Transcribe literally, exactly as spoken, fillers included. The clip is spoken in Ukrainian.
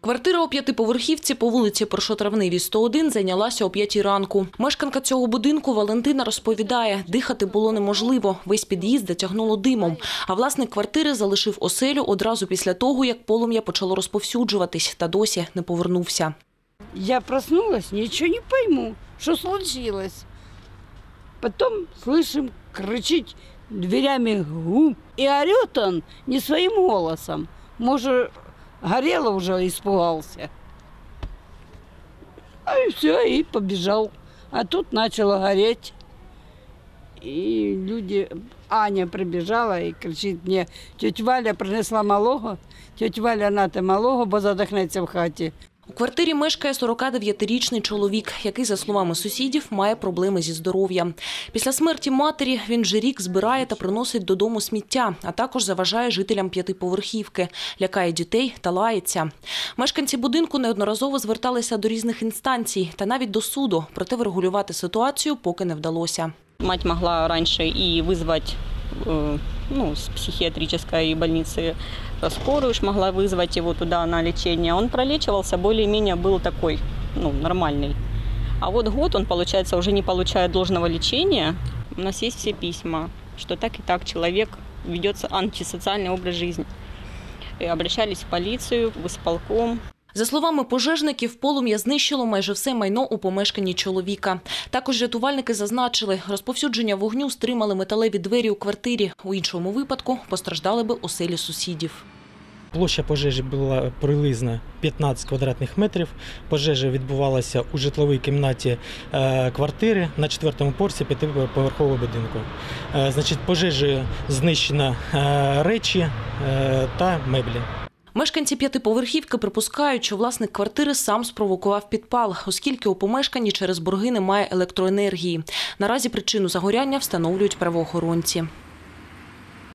Квартира у п'ятиповерхівці по вулиці Першотравневій, сто один зайнялася о п'ятій ранку. Мешканка цього будинку Валентина розповідає, дихати було неможливо, весь під'їзд затягнуло димом. А власник квартири залишив оселю одразу після того, як полум'я почало розповсюджуватись, та досі не повернувся. Я проснулась, ничего не пойму, что случилось. Потом слышим, кричит дверями гу. И орет он не своим голосом. Может, горело уже, испугался. А и все, и побежал. А тут начало гореть. И люди... Аня прибежала и кричит мне, тетя Валя принесла малого, тетя Валя, нате малого, бо задохнеться в хаті. У квартирі мешкає сорокадев'ятирічний чоловік, який, за словами сусідів, має проблеми зі здоров'ям. Після смерті матері він вже рік збирає та приносить додому сміття, а також заважає жителям п'ятиповерхівки, лякає дітей та лається. Мешканці будинку неодноразово зверталися до різних інстанцій та навіть до суду, проте врегулювати ситуацію поки не вдалося. Мать могла раньше и вызвать ну, с психиатрической больницы скорую, могла вызвать его туда на лечение. Он пролечивался, более-менее был такой, ну, нормальный. А вот год он, получается, уже не получает должного лечения. У нас есть все письма, что так и так человек ведется антисоциальный образ жизни. И обращались в полицию, в исполком. За словами пожежників, полум'я знищило майже все майно у помешканні чоловіка. Також рятувальники зазначили, розповсюдження вогню стримали металеві двері у квартирі. У іншому випадку постраждали би оселі сусідів. Площа пожежі була приблизно п'ятнадцять квадратних метрів. Пожежа відбувалася у житловій кімнаті квартири на четвертому поверсі п'ятиповерхового будинку. Значить, пожежею знищено речі та меблі. Мешканці п'ятиповерхівки припускають, що власник квартири сам спровокував підпал, оскільки у помешканні через борги немає електроенергії. Наразі причину загоряння встановлюють правоохоронці.